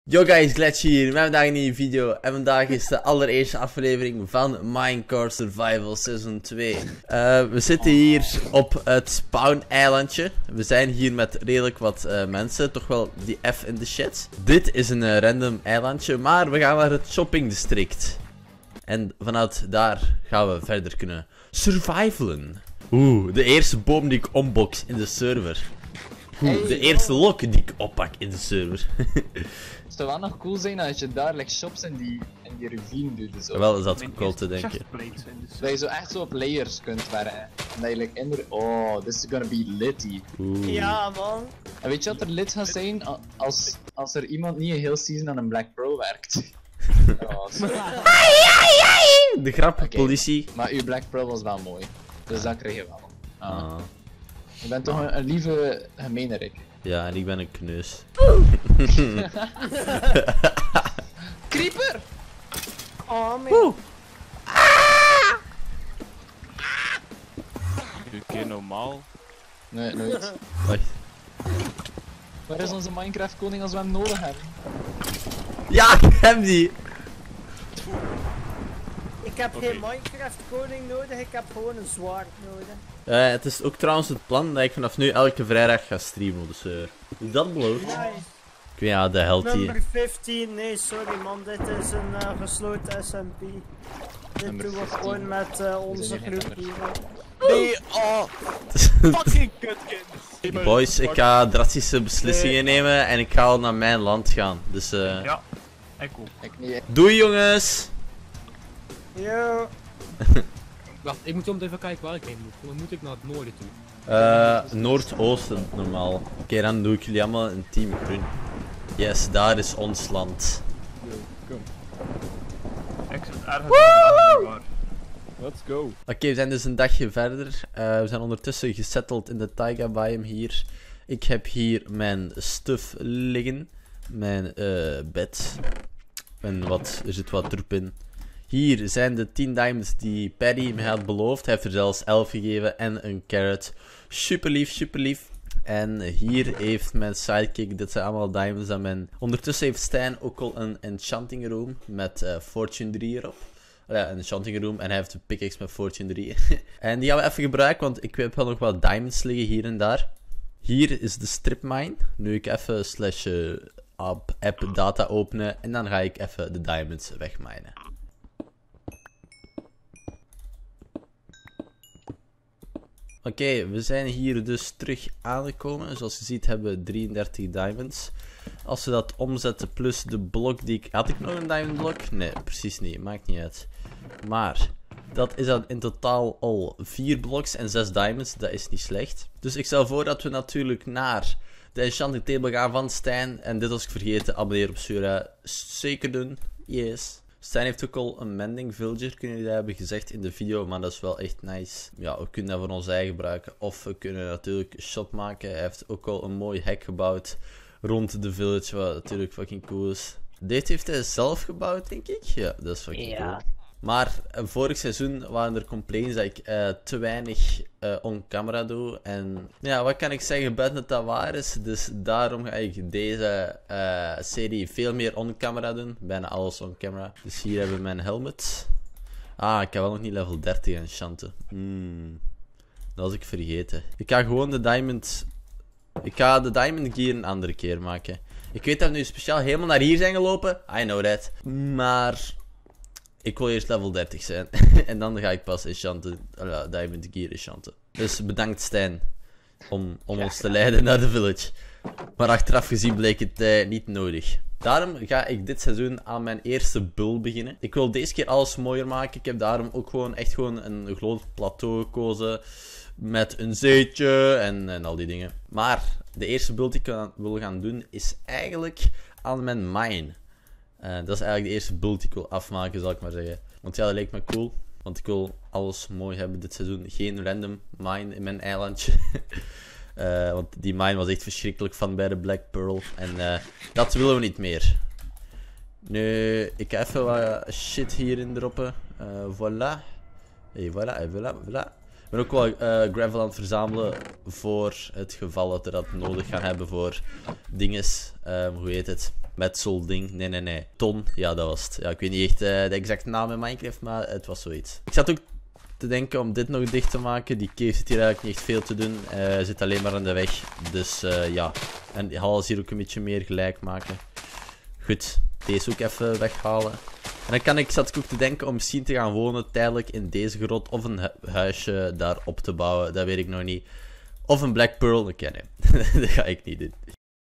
Yo guys, Glitch hier, met vandaag een nieuwe video en vandaag is de allereerste aflevering van Minecraft Survival Season 2. We zitten hier op het spawn-eilandje. We zijn hier met redelijk wat mensen, toch wel die F in de shit. Dit is een random eilandje, maar we gaan naar het shopping district. En vanuit daar gaan we verder kunnen survivalen. Oeh, de eerste boom die ik unbox in de server. De eerste lok die ik oppak in de server. Het zou wel nog cool zijn als je daar like, shops in die ravine doet. Dus Wel is dat cool te denken. dat je zo echt zo op layers kunt werken. En dat je like, in de... Oh, this is gonna be litty. Ja, man. En weet je wat er lit gaat zijn? Als er iemand niet een heel season aan een Black Pro werkt. Oh, De grap, Oké. politie. maar uw Black Pro was wel mooi. Dus dat krijg je wel. Je bent toch een lieve gemeenerik. Ja, en ik ben een kneus. Creeper! Oh, man. Een keer normaal. Nee, nooit. Wacht. Waar is onze Minecraft koning als we hem nodig hebben? Ja, ik heb die! Ik heb geen Minecraft koning nodig, ik heb gewoon een zwaard nodig. Het is ook trouwens het plan dat ik vanaf nu elke vrijdag ga streamen, dus is dat beloofd? Nice. Ik weet ja, de held hier. Nummer 15, nee sorry man, dit is een gesloten SMP. Dit Nummer doen we 15. gewoon met onze geen groep nummer. hier. Nee, oh, fucking kutkind. Boys, ik ga drastische beslissingen nemen en ik ga al naar mijn land gaan. Dus Ja, en cool. Ik niet. doei jongens! Yo. Wacht, ik moet zo meteen even kijken waar ik heen moet. Dan moet ik naar het noorden toe. Noordoosten normaal. Oké, dan doe ik jullie allemaal een team groen. Yes, daar is ons land. Ik zit ergens niet waar. Let's go. Oké, we zijn dus een dagje verder. We zijn ondertussen gesetteld in de taiga biome hier. Ik heb hier mijn stuff liggen. Mijn bed. En er zit wat troep in. Hier zijn de 10 diamonds die Paddy me had beloofd. Hij heeft er zelfs 11 gegeven en een carrot. Super lief, super lief. En hier heeft mijn sidekick, dit zijn allemaal diamonds aan mijn... Ondertussen heeft Stijn ook al een enchanting room met Fortune 3 erop. Ja, een enchanting room en hij heeft een pickaxe met Fortune 3. En die gaan we even gebruiken, want ik heb wel nog wat diamonds liggen hier en daar. Hier is de strip mine. Nu ik even app data openen en dan ga ik even de diamonds wegminen. Oké, we zijn hier dus terug aangekomen. Zoals je ziet hebben we 33 diamonds. Als we dat omzetten plus de blok die ik... Had ik nog een diamond blok? Nee, precies niet. Maakt niet uit. Maar dat is dan in totaal al 4 bloks en 6 diamonds. Dat is niet slecht. Dus ik stel voor dat we natuurlijk naar de enchanting table gaan van Stijn. En dit was ik vergeten. Abonneer op Sura. Zeker doen. Yes. Stijn heeft ook al een mending villager, kunnen jullie dat hebben gezegd in de video, maar dat is wel echt nice. Ja, we kunnen dat voor ons eigen gebruiken. Of we kunnen natuurlijk een shop maken. Hij heeft ook al een mooi hek gebouwd rond de village, wat natuurlijk fucking cool is. Dit heeft hij zelf gebouwd, denk ik. Ja, dat is fucking cool. Maar vorig seizoen waren er complaints dat ik te weinig on-camera doe. En ja, wat kan ik zeggen buiten dat dat waar is. Dus daarom ga ik deze serie veel meer on-camera doen. Bijna alles on-camera. Dus hier hebben we mijn helmet. Ah, ik heb wel nog niet level 30 enchanten. Dat was ik vergeten. Ik ga gewoon de diamond... Ik ga de diamond gear een andere keer maken. Ik weet dat we nu speciaal helemaal naar hier zijn gelopen. I know that. Maar... Ik wil eerst level 30 zijn. En dan ga ik pas enchanten. Diamond gear enchanten. Dus bedankt Stijn. Om ons te leiden naar de village. Maar achteraf gezien bleek het niet nodig. Daarom ga ik dit seizoen aan mijn eerste bull beginnen. Ik wil deze keer alles mooier maken. Ik heb daarom ook echt gewoon een groot plateau gekozen. Met een zeetje en al die dingen. Maar de eerste build die ik wil gaan doen is eigenlijk aan mijn mine. Dat is eigenlijk de eerste build die ik wil afmaken, zal ik maar zeggen. Want ja, dat leek me cool. Want ik wil alles mooi hebben dit seizoen. Geen random mine in mijn eilandje. Want die mine was echt verschrikkelijk van bij de Black Pearl. En dat willen we niet meer. Nu, ik ga even wat shit hierin droppen. Voilà. Hey, voilà, voilà. Ik ben ook wel gravel aan het verzamelen voor het geval dat we dat nodig gaan hebben voor dinges. Hoe heet het? metselding. Nee. Ton, ja, dat was het. Ja, ik weet niet echt de exacte naam in Minecraft, maar het was zoiets. Ik zat ook te denken om dit nog dicht te maken. Die cave zit hier eigenlijk niet echt veel te doen. Zit alleen maar aan de weg. Dus ja. En die hal is hier ook een beetje meer gelijk maken. Goed, deze ook even weghalen. En dan zat ik ook te denken om misschien te gaan wonen tijdelijk in deze grot. Of een huisje daar op te bouwen. Dat weet ik nog niet. Of een Black Pearl. Dat ga ik niet doen.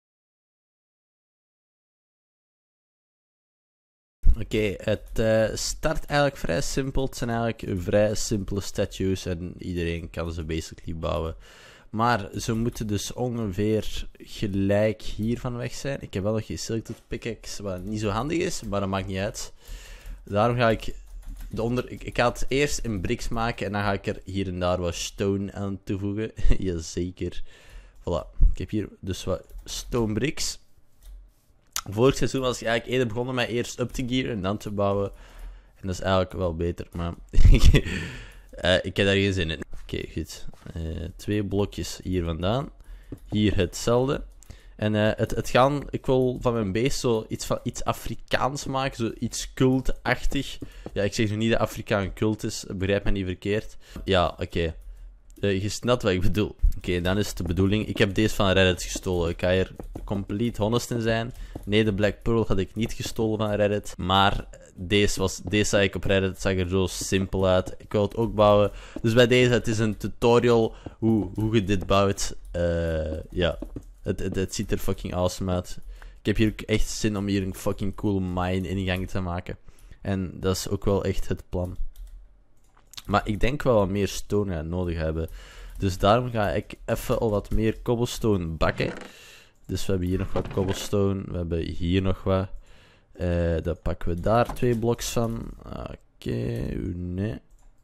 Oké, het start eigenlijk vrij simpel. Het zijn eigenlijk vrij simpele statues en iedereen kan ze basically bouwen. Maar ze moeten dus ongeveer gelijk hiervan weg zijn. Ik heb wel nog geen selected pickaxe, wat niet zo handig is, maar dat maakt niet uit. Daarom ga ik ik ga het eerst in bricks maken en dan ga ik er hier en daar wat stone aan toevoegen. Jazeker. Voilà, ik heb hier dus wat stone bricks. Vorig seizoen was ik eigenlijk eerder begonnen met eerst up te gearen en dan te bouwen. En dat is eigenlijk wel beter, maar ik heb daar geen zin in. Oké, goed. 2 blokjes hier vandaan. Hier hetzelfde. En ik wil van mijn beest zo iets Afrikaans maken, zo iets cultachtig. Ja, ik zeg nu niet dat Afrikaan cult is, begrijp me niet verkeerd. Ja, oké. Je snapt wat ik bedoel. Oké, dan is het de bedoeling. Ik heb deze van Reddit gestolen. Ik ga hier complete honest in zijn. Nee, de Black Pearl had ik niet gestolen van Reddit. Maar deze zag ik op Reddit. Het zag er zo simpel uit. Ik wil het ook bouwen. Dus bij deze, het is een tutorial hoe je dit bouwt. Ja, het ziet er fucking awesome uit. Ik heb hier ook echt zin om hier een fucking cool mine in gang te maken. En dat is ook wel echt het plan. Maar ik denk wel wat meer stone gaan nodig hebben. Dus daarom ga ik even al wat meer cobblestone bakken. Dus we hebben hier nog wat cobblestone. We hebben hier nog wat. Dan pakken we daar 2 bloks van. Oké, nee.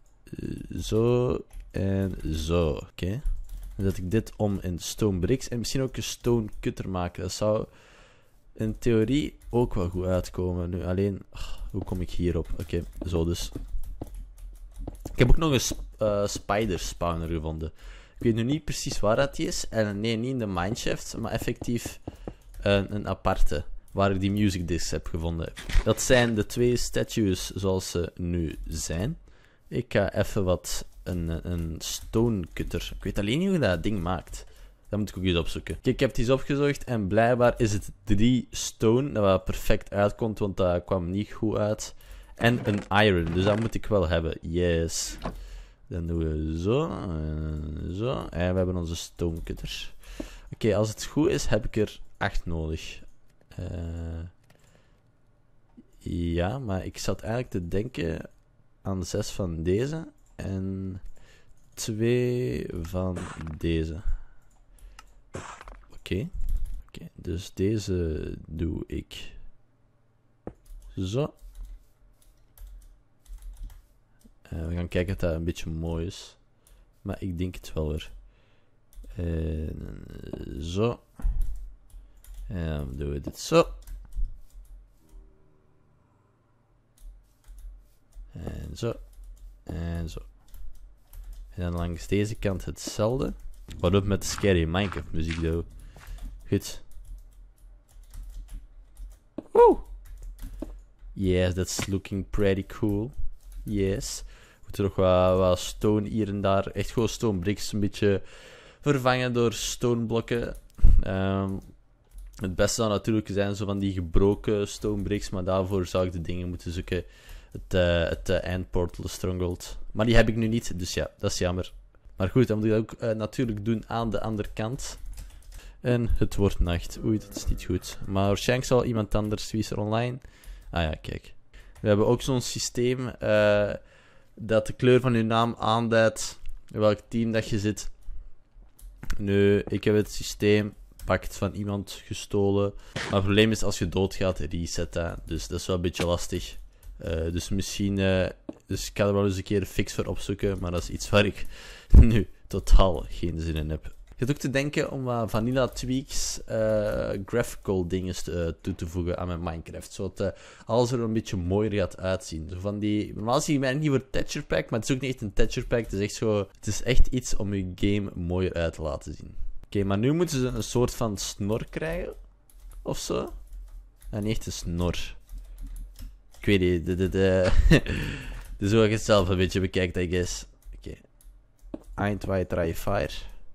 Zo en zo. Oké. Dan zet ik dit om in stone bricks. En misschien ook een stone cutter maken. Dat zou in theorie ook wel goed uitkomen. Nu alleen, hoe kom ik hierop? Oké, zo dus. Ik heb ook nog een spider spawner gevonden. Ik weet nu niet precies waar dat die is. En nee, niet in de mineshaft, maar effectief een aparte. Waar ik die music discs heb gevonden. Dat zijn de 2 statues zoals ze nu zijn. Ik ga even een stone cutter. Ik weet alleen niet hoe dat ding maakt. Dat moet ik ook eens opzoeken. Kijk, ik heb het eens opgezocht en blijkbaar is het 3 stone. Dat wat perfect uitkomt, want dat kwam niet goed uit. En een iron, dus dat moet ik wel hebben. Yes. Dan doen we zo. Zo. En we hebben onze stone cutter. Oké, als het goed is, heb ik er 8 nodig. Ja, maar ik zat eigenlijk te denken aan 6 van deze. En 2 van deze. Oké, dus deze doe ik zo. We gaan kijken of dat een beetje mooi is. Maar ik denk het wel weer. Zo. En dan doen we dit zo. En zo. En zo. En dan langs deze kant hetzelfde. Wat op met de scary Minecraft muziek, though. Goed. Woe! Yes, that's looking pretty cool. Yes. We moeten nog wat stone hier en daar. Echt gewoon stone bricks een beetje vervangen door stone blokken. Het beste zou natuurlijk zijn zo van die gebroken stone bricks, maar daarvoor zou ik de dingen moeten zoeken. Het Endportal Stronghold. Maar die heb ik nu niet, dus ja, dat is jammer. Maar goed, dan moet ik dat ook natuurlijk doen aan de andere kant. En het wordt nacht. Oei, dat is niet goed. Maar waarschijnlijk zal iemand anders, wie is er online? Ah ja, kijk. We hebben ook zo'n systeem dat de kleur van uw naam aanduidt in welk team dat je zit. Nu, ik heb het systeem pakt van iemand gestolen. Maar het probleem is als je doodgaat, reset dat. Dus dat is wel een beetje lastig. Dus misschien... dus ik ga er wel eens een keer een fix voor opzoeken. Maar dat is iets waar ik nu totaal geen zin in heb. Ik had ook te denken om vanilla tweaks, graphical dingen toe te voegen aan mijn Minecraft. Zodat alles er een beetje mooier gaat uitzien. Zo van die... Normaal zie je mij niet voor texture pack, maar het is ook niet echt een texture pack. Het is echt zo... Het is echt iets om je game mooier uit te laten zien. Oké, maar nu moeten ze een soort van snor krijgen. Of zo. En niet echt een snor. Ik weet niet. Dus hoe ik het zelf een beetje bekijkt, I guess. Oké. Eindwaai try fire.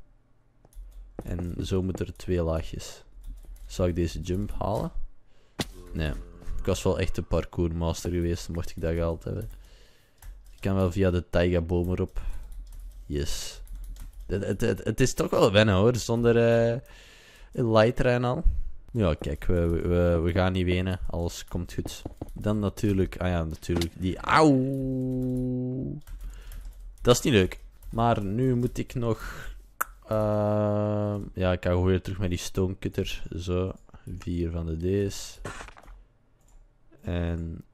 En zo moeten er 2 laagjes. Zou ik deze jump halen? Nee. Ik was wel echt een parkourmaster geweest, mocht ik dat gehaald hebben. Ik kan wel via de taiga-boom erop. Yes. Het is toch wel wennen hoor, zonder lighter en al. Ja, kijk, we gaan niet wenen. Alles komt goed. Dan natuurlijk... Ah ja, natuurlijk. Die... Auw! Dat is niet leuk. Maar nu moet ik nog... ja, ik ga gewoon weer terug met die stonecutter. Zo. 4 van de D's. En...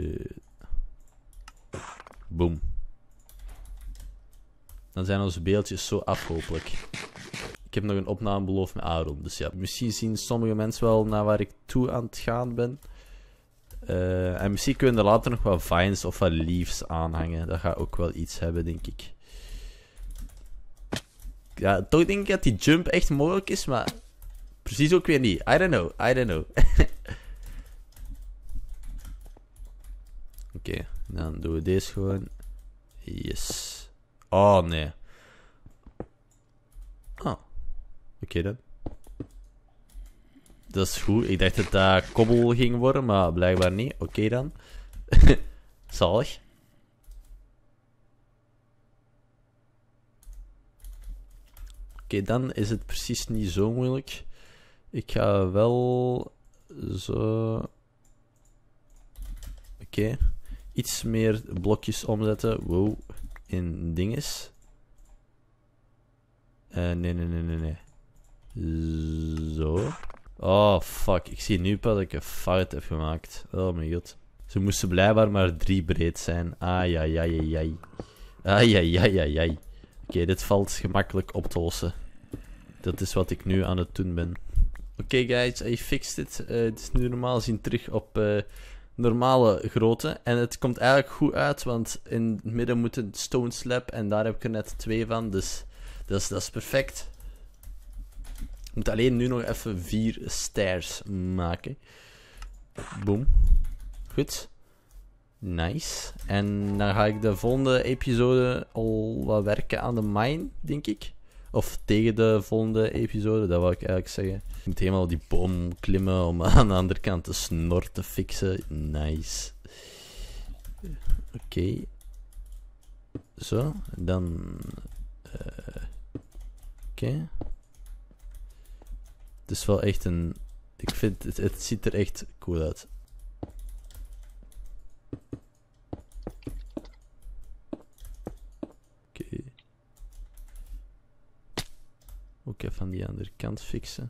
boom. Dan zijn onze beeldjes zo af, hopelijk. Ik heb nog een opname beloofd met Aaron. Dus ja, misschien zien sommige mensen wel naar waar ik toe aan het gaan ben. En misschien kunnen we er later nog wat vines of wat leaves aanhangen. Dat gaat ook wel iets hebben, denk ik. Ja, toch denk ik dat die jump echt mogelijk is, maar... Precies ook weer niet. I don't know. Oké, dan doen we deze gewoon. Yes. Oh, nee. Oh. Oké dan. Dat is goed. Ik dacht dat dat kobbel ging worden, maar blijkbaar niet. Oké dan. Zalig. Oké, dan is het precies niet zo moeilijk. Ik ga wel zo... Oké. Iets meer blokjes omzetten. Wow. In dinges. Nee. Zo. Oh, fuck. Ik zie nu pas dat ik een fout heb gemaakt. Oh mijn god. Ze moesten blijkbaar maar 3 breed zijn. Ai. Oké, dit valt gemakkelijk op te lossen. Dat is wat ik nu aan het doen ben. Oké, guys, I fixed it. Het is nu normaal gezien terug op normale grootte. En het komt eigenlijk goed uit, want in het midden moet een stone slab. En daar heb ik er net 2 van, dus dat is perfect. Ik moet alleen nu nog even 4 stairs maken. Boom. Goed. Nice. En dan ga ik de volgende episode al wat werken aan de mine, denk ik. Of tegen de volgende episode, dat wou ik eigenlijk zeggen. Ik moet helemaal die boom klimmen om aan de andere kant de snor te fixen. Nice. Oké. Zo. Dan... Oké. Het is wel echt een... Ik vind het ziet er echt cool uit. Oké. Ook even aan die andere kant fixen.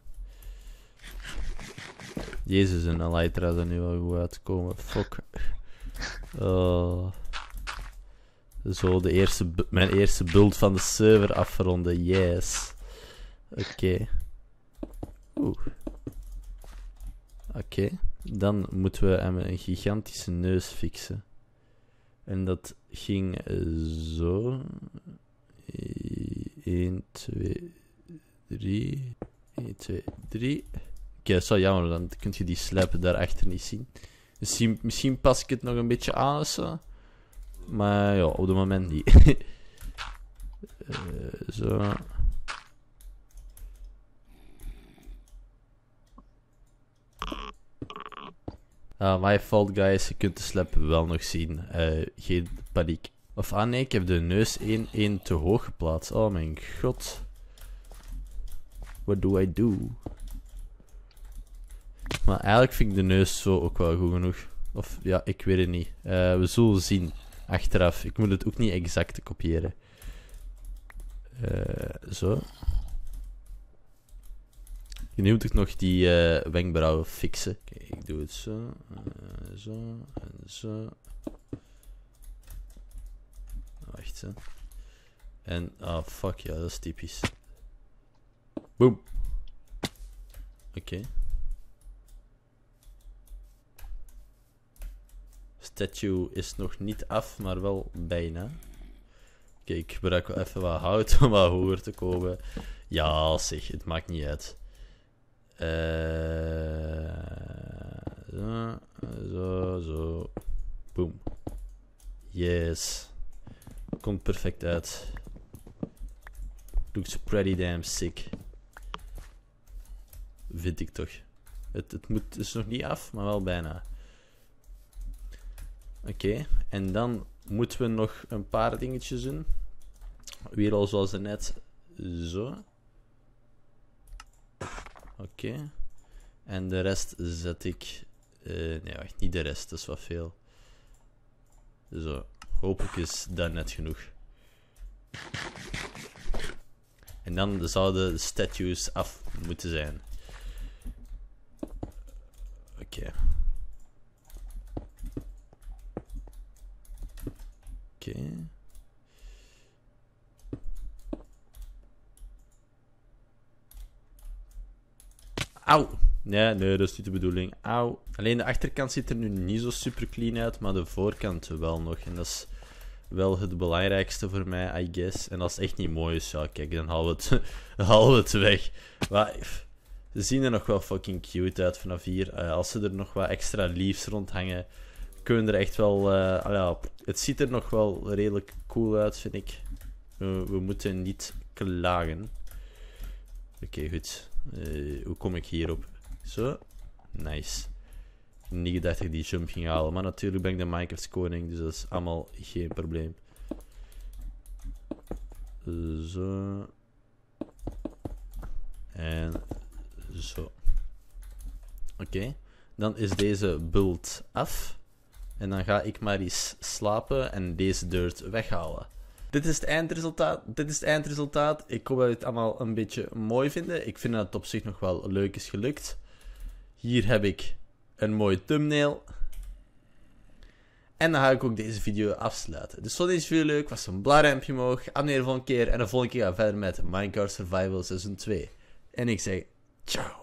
Jezus, een Elytra er nu wel goed uitkomen. Fuck. Zo, mijn eerste build van de server afronden. Yes. Oké. Oké. Dan moeten we hem een gigantische neus fixen. En dat ging zo. 1, 2, 3. 1, 2, 3. Oké, dat is wel jammer, dan kun je die slab daarachter niet zien. Misschien pas ik het nog een beetje aan of zo. Maar ja, op het moment niet. Zo. My fault, guys. Je kunt de slab wel nog zien. Geen paniek. Of nee, ik heb de neus 1 te hoog geplaatst. Oh mijn god. What do I do? Maar eigenlijk vind ik de neus zo ook wel goed genoeg. Of ja, ik weet het niet. We zullen zien. Achteraf. Ik moet het ook niet exact kopiëren. Zo. Nu moet ik nog die wenkbrauwen fixen. Kijk, ik doe het zo. Zo en zo. Wacht zo. En, fuck ja, dat is typisch. Boom. Oké. Statue is nog niet af, maar wel bijna. Oké, ik gebruik wel even wat hout om wat hoger te komen. Ja, zeg, het maakt niet uit. Zo. Boom. Yes. Komt perfect uit. Looks pretty damn sick. Vind ik toch. Het is nog niet af, maar wel bijna. Oké, en dan moeten we nog een paar dingetjes doen. Weer al zoals net. Zo. Oké. En de rest zet ik... nee, wacht, niet de rest, dat is wat veel. Zo. Hopelijk is dat net genoeg. En dan zouden de statues af moeten zijn. Oké. Auw! Nee, dat is niet de bedoeling. Auw. Alleen de achterkant ziet er nu niet zo super clean uit, maar de voorkant wel nog. En dat is wel het belangrijkste voor mij, I guess. En als het echt niet mooi is, ja, kijk, dan halen we het weg. Maar ze zien er nog wel fucking cute uit vanaf hier. Als ze er nog wat extra leaves rond hangen, kunnen we er echt wel... het ziet er nog wel redelijk cool uit, vind ik. We moeten niet klagen. Oké, goed. Hoe kom ik hierop? Zo. Nice. Niet gedacht dat ik die jump ging halen. Maar natuurlijk ben ik de Minecraft koning. Dus dat is allemaal geen probleem. Zo. En zo. Oké. Dan is deze bult af. En dan ga ik maar eens slapen en deze dirt weghalen. Dit is het eindresultaat. Ik hoop dat jullie het allemaal een beetje mooi vinden. Ik vind dat het op zich nog wel leuk is gelukt. Hier heb ik een mooie thumbnail. En dan ga ik ook deze video afsluiten. Dus vond deze video leuk, was een blauw duimpje omhoog. Abonneer de volgende keer. En de volgende keer gaan we verder met Minecraft Survival Season 2. En ik zeg ciao.